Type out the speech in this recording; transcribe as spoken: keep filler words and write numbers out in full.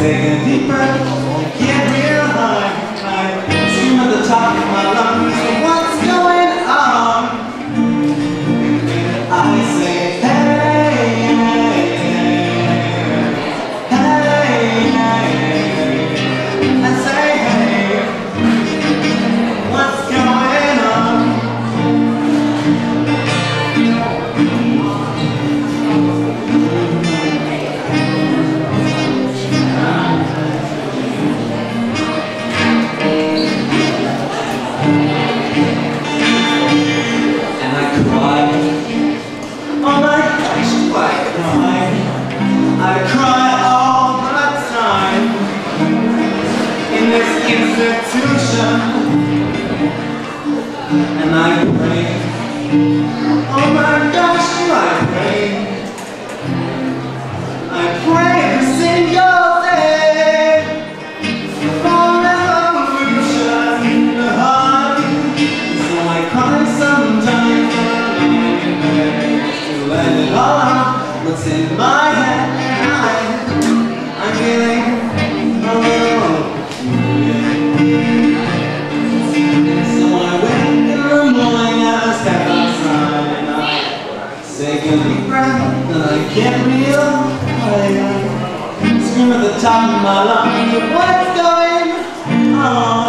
take a deep breath, I get real high. I scream at the top of my lungs, what's going on? I say, hey, hey, hey, hey, hey. I say, hey, what's going on? I cry all the time in this institution, and I pray, oh my gosh, do I pray, I pray every single day for revolution, honey. So I cry sometimes to let it all out, what's in my head. I'm feeling a little yeah. So I wake in the morning and I step outside and I take a deep breath and I get real high. Scream at the top of my lungs, what's going on?